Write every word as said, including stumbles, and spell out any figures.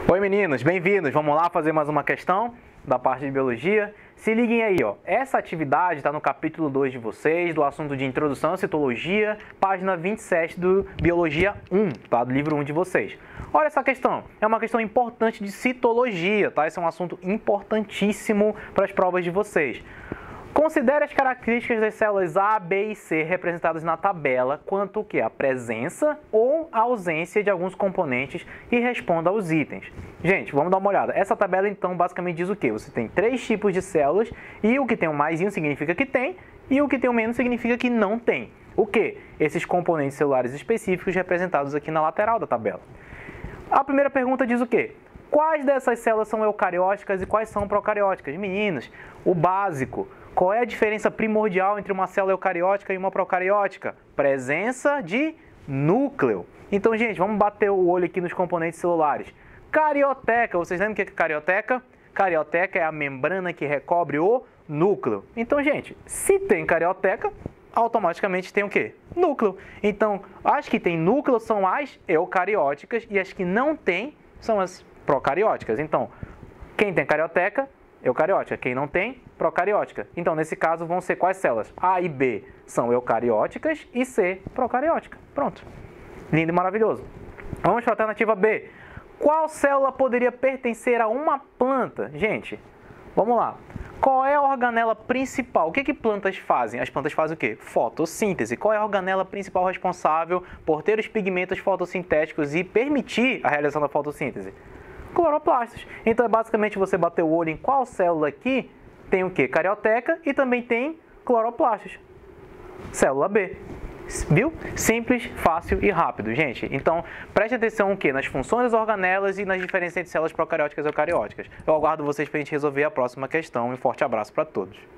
Oi meninos, bem-vindos! Vamos lá fazer mais uma questão da parte de Biologia. Se liguem aí, ó. Essa atividade está no capítulo dois de vocês, do assunto de Introdução à Citologia, página vinte e sete do Biologia um, tá? Do livro um de vocês. Olha essa questão, é uma questão importante de citologia, tá? Esse é um assunto importantíssimo para as provas de vocês. Considere as características das células A, B e C representadas na tabela quanto que a presença ou a ausência de alguns componentes e responda aos itens. Gente, vamos dar uma olhada. Essa tabela então basicamente diz o quê? Você tem três tipos de células e o que tem um maisinho significa que tem e o que tem um menos significa que não tem. O quê? Esses componentes celulares específicos representados aqui na lateral da tabela. A primeira pergunta diz o quê? Quais dessas células são eucarióticas e quais são procarióticas? Meninos, o básico. Qual é a diferença primordial entre uma célula eucariótica e uma procariótica? Presença de núcleo. Então, gente, vamos bater o olho aqui nos componentes celulares. Carioteca, vocês lembram o que é carioteca? Carioteca é a membrana que recobre o núcleo. Então, gente, se tem carioteca, automaticamente tem o quê? Núcleo. Então, as que têm núcleo são as eucarióticas e as que não têm são as procarióticas. Então, quem tem carioteca, eucariótica. Quem não tem, procariótica. Então, nesse caso, vão ser quais células? A e B são eucarióticas e C, procariótica. Pronto. Lindo e maravilhoso. Vamos para a alternativa B. Qual célula poderia pertencer a uma planta? Gente, vamos lá. Qual é a organela principal? O que que plantas fazem? As plantas fazem o quê? Fotossíntese. Qual é a organela principal responsável por ter os pigmentos fotossintéticos e permitir a realização da fotossíntese? Cloroplastos. Então, é basicamente você bater o olho em qual célula aqui tem o quê? Carioteca e também tem cloroplastos. Célula B. Viu? Simples, fácil e rápido, gente. Então, preste atenção o quê? Nas funções das organelas e nas diferenças entre células procarióticas e eucarióticas. Eu aguardo vocês para a gente resolver a próxima questão. Um forte abraço para todos.